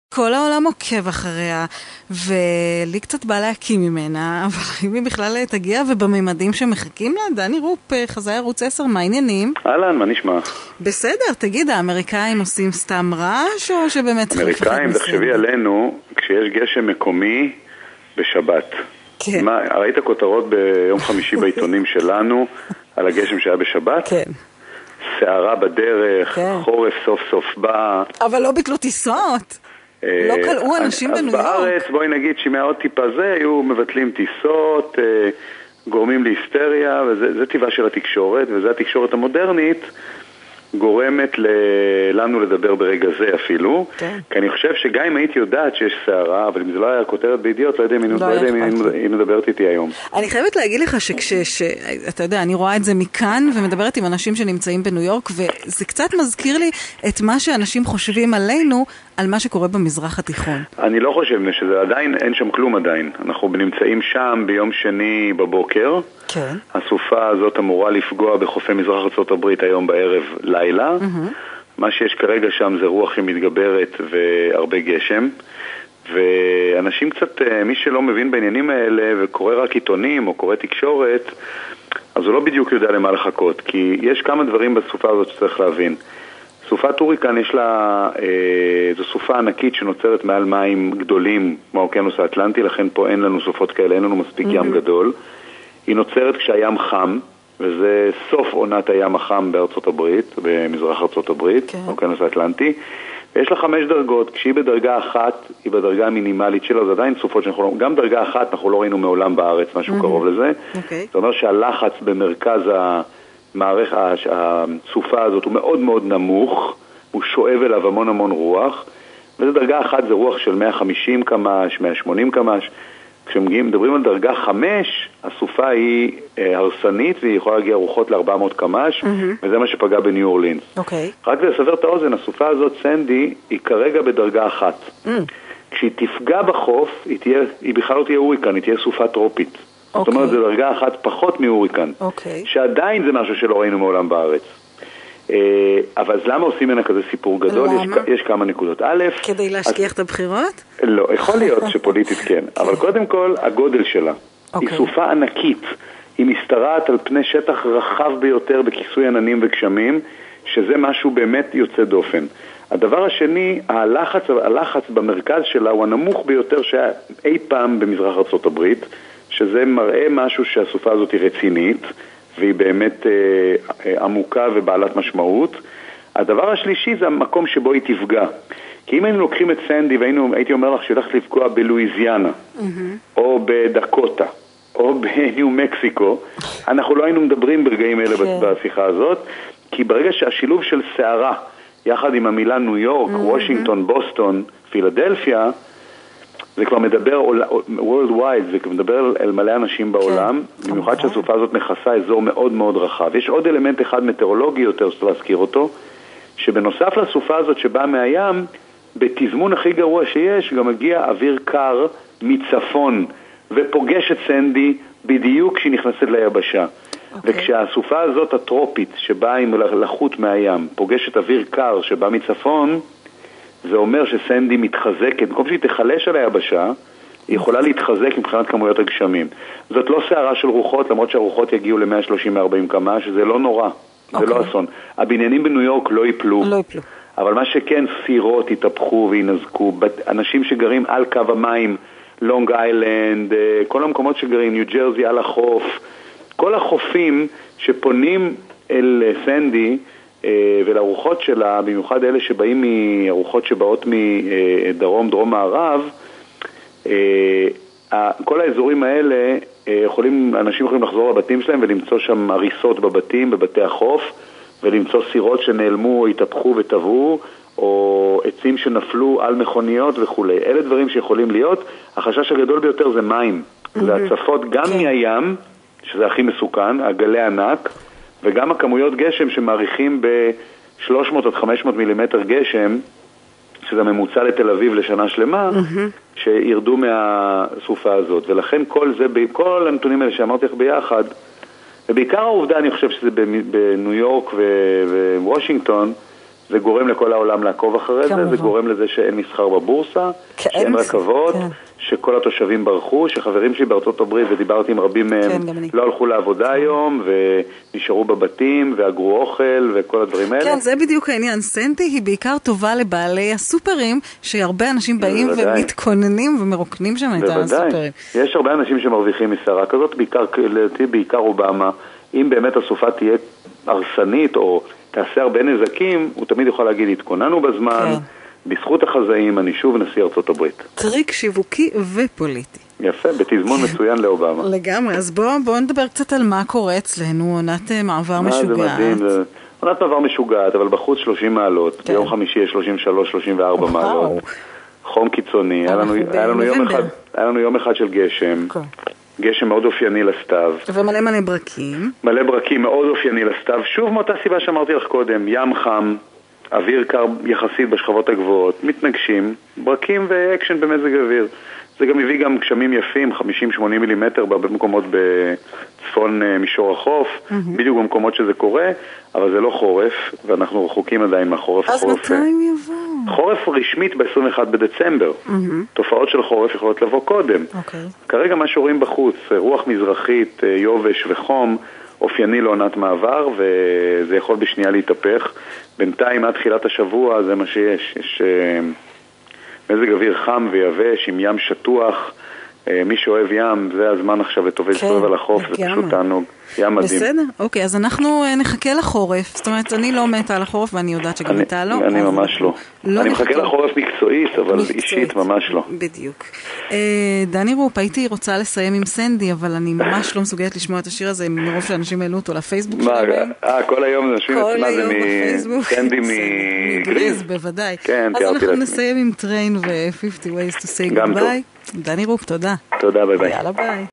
כל העולם עוקב אחריה, ולי קצת בא להקים ממנה, אבל אם היא בכלל תגיע ובממדים שמחכים לה, דני רופ, חזאי ערוץ 10, מה העניינים? אהלן, מה נשמע? בסדר, תגיד, האמריקאים עושים סתם רעש, או שבאמת צריך לפחד אמריקאים, תחשבי עלינו, כשיש גשם מקומי בשבת. כן. ראית כותרות ביום חמישי בעיתונים שלנו, על הגשם שהיה בשבת? כן. שערה בדרך, כן. חורף סוף סוף בא. אבל לא ביטלו טיסות. לא קלעו אנשים בניו יורק. אז בארץ, בואי נגיד שמעוד טיפה זה, היו מבטלים טיסות, גורמים להיסטריה, וזה טבעה של התקשורת, וזה התקשורת המודרנית, גורמת לנו לדבר ברגע זה אפילו, כן. כי אני חושב שגם אם הייתי יודעת שיש שערה, אבל אם זה לא היה כותרת בידיעות, לא יודע אם מדברת איתי היום. אני חייבת להגיד לך אתה יודע, אני רואה את זה מכאן, ומדברת עם אנשים שנמצאים בניו יורק, וזה קצת מזכיר לי את מה שאנשים חושבים עלינו, על מה שקורה במזרח התיכון. אני לא חושב שזה עדיין, אין שם כלום עדיין. אנחנו נמצאים שם ביום שני בבוקר. כן. הסופה הזאת אמורה לפגוע בחופי מזרח ארצות הברית היום בערב לילה. מה שיש כרגע שם זה רוח שמתגברת והרבה גשם. ואנשים קצת, מי שלא מבין בעניינים האלה וקורא רק עיתונים או קורא תקשורת, אז הוא לא בדיוק יודע למה לחכות. כי יש כמה דברים בסופה הזאת שצריך להבין. סופת הוריקן יש לה, זו סופה ענקית שנוצרת מעל מים גדולים כמו האוקיינוס האטלנטי, לכן פה אין לנו סופות כאלה, אין לנו מספיק ים גדול. היא נוצרת כשהים חם, וזה סוף עונת הים החם בארצות הברית, במזרח ארצות הברית, האוקיינוס האטלנטי. ויש לה 5 דרגות, כשהיא בדרגה 1, היא בדרגה המינימלית שלה, זה עדיין סופות שאנחנו, גם דרגה 1 אנחנו לא ראינו מעולם בארץ, משהו קרוב לזה. זאת אומרת שהלחץ במרכז הסופה הזאת הוא מאוד מאוד נמוך, הוא שואב אליו המון המון רוח, וזו דרגה 1 זה רוח של 150 קמ"ש, 180 קמ"ש. כשמדברים על דרגה 5, הסופה היא הרסנית והיא יכולה להגיע רוחות ל-400 קמ"ש, וזה מה שפגע בניו אורלינס. רק לסבר את האוזן, הסופה הזאת, סנדי, היא כרגע בדרגה 1. כשהיא תפגע בחוף, היא בכלל לא תהיה הוריקן, היא תהיה סופה טרופית. זאת אומרת, זה דרגה 1 פחות מהוריקן, שעדיין זה משהו שלא ראינו מעולם בארץ. אבל למה עושים ממנה כזה סיפור גדול? יש כמה נקודות. א', כדי להשכיח את הבחירות? לא, יכול להיות שפוליטית כן. אבל קודם כל, הגודל שלה. היא סופה ענקית. היא משתרעת על פני שטח רחב ביותר בכיסוי עננים וגשמים, שזה משהו באמת יוצא דופן. הדבר השני, הלחץ במרכז שלה הוא הנמוך ביותר שהיה אי פעם במזרח ארצות הברית, שזה מראה משהו שהסופה הזאת היא רצינית, והיא באמת עמוקה ובעלת משמעות. הדבר השלישי זה המקום שבו היא תפגע. כי אם היינו לוקחים את סנדי והייתי אומר לך שהולכת לפגוע בלואיזיאנה, או בדקוטה, או בניו מקסיקו, אנחנו לא היינו מדברים ברגעים אלה בשיחה הזאת, כי ברגע שהשילוב של שערה, יחד עם המילה ניו יורק, וושינגטון, בוסטון, פילדלפיה, זה כבר מדבר worldwide, זה כבר מדבר על מלא אנשים בעולם, במיוחד שהסופה הזאת מכסה אזור מאוד מאוד רחב. יש עוד אלמנט אחד מטאורולוגי יותר שצריך להזכיר אותו, שבנוסף לסופה הזאת שבאה מהים, בתזמון הכי גרוע שיש, גם מגיע אוויר קר מצפון, ופוגש את סנדי בדיוק כשהיא נכנסת ליבשה. וכשהסופה הזאת הטרופית, שבאה עם לחות מהים, פוגשת אוויר קר שבא מצפון, זה אומר שסנדי מתחזקת, במקום שהיא תחלש על היבשה, היא יכולה להתחזק מבחינת כמויות הגשמים. זאת לא שערה של רוחות, למרות שהרוחות יגיעו ל-130-140 קמ"ש, שזה לא נורא, זה לא אסון. הבניינים בניו יורק לא ייפלו. אבל מה שכן, סירות יתהפכו וינזקו, אנשים שגרים על קו המים, לונג איילנד, כל המקומות שגרים, ניו ג'רזי על החוף, כל החופים שפונים אל סנדי, ולרוחות שלה, במיוחד אלה שבאים מהרוחות שבאות מדרום, דרום מערב, כל האזורים האלה אנשים יכולים לחזור לבתים שלהם ולמצוא שם הריסות בבתים, בבתי החוף, ולמצוא סירות שנעלמו או התהפכו וטבעו, או עצים שנפלו על מכוניות וכו'. אלה דברים שיכולים להיות. החשש הגדול ביותר זה מים. זה הצפות גם מהים, שזה הכי מסוכן, הגלי ענק, וגם הכמויות גשם שמעריכים ב-300 עד 500 מילימטר גשם, שזה ממוצע לתל אביב לשנה שלמה, שירדו מהסופה הזאת. ולכן כל הנתונים האלה שאמרתי לך ביחד, ובעיקר העובדה, אני חושב שזה בניו יורק ווושינגטון, זה גורם לכל העולם לעקוב אחרי זה, זה גורם לזה שאין מסחר בבורסה, שאין רכבות, שכל התושבים ברחו, שחברים שלי בארצות הברית, ודיברתי עם רבים מהם, לא הלכו לעבודה היום, ונשארו בבתים, ואגרו אוכל, וכל הדברים האלה. כן, זה בדיוק העניין. סנדי היא בעיקר טובה לבעלי הסופרים, שהרבה אנשים באים ומתכוננים ומרוקנים שם את הסופרים. יש הרבה אנשים שמרוויחים מסערה כזאת, בעיקר אובמה. אם באמת הסופה תהיה הרסנית, או תעשה הרבה נזקים, הוא תמיד יכול להגיד, התכוננו בזמן, בזכות החזאים, אני שוב נשיא ארצות הברית. טריק שיווקי ופוליטי. יפה, בתזמון מצוין לאובמה. לגמרי, אז בואו נדבר קצת על מה קורה אצלנו, עונת מעבר משוגעת. זה מדהים, עונת מעבר משוגעת, אבל בחוץ 30 מעלות, ביום חמישי יש 33-34 מעלות. חום קיצוני, היה לנו יום אחד של גשם. גשם מאוד אופייני לסתיו. ומלא מלא ברקים. מלא ברקים מאוד אופייני לסתיו. שוב מאותה סיבה שאמרתי לך קודם, ים חם, אוויר קר יחסית בשכבות הגבוהות, מתנגשים, ברקים ואקשן במזג אוויר. זה גם הביא גם גשמים יפים, 50-80 מילימטר במקומות בצפון מישור החוף, בדיוק במקומות שזה קורה, אבל זה לא חורף, ואנחנו רחוקים עדיין מהחורף. אז מתי הם יבואו? חורף רשמית ב-21 בדצמבר. תופעות של חורף יכולות לבוא קודם. כרגע מה שרואים בחוץ, רוח מזרחית, יובש וחום, אופייני לעונת מעבר, וזה יכול בשנייה להתהפך. בינתיים עד תחילת השבוע זה מה שיש. יש מזג אוויר חם ויבש עם ים שטוח. מי שאוהב ים, זה הזמן עכשיו לטובל על החוף, זה פשוט תענוג. ים מדהים. בסדר, אוקיי, אז אנחנו נחכה לחורף. זאת אומרת, אני לא מתה על החורף, ואני יודעת שגם אתה לא. אני ממש לא. אני מחכה לחורף מקצועית, אבל אישית ממש לא. בדיוק. דני רופ, הייתי רוצה לסיים עם סנדי, אבל אני ממש לא מסוגלת לשמוע את השיר הזה, מרוב שאנשים העלו אותו לפייסבוק שלהם. כל היום אנשים עצמה זה מסנדי מגריז, בוודאי. אז אנחנו נסיים עם טריין ו-50 Ways to Say Goodbye. דני רופ, תודה. תודה, ביי ביי. יאללה, ביי.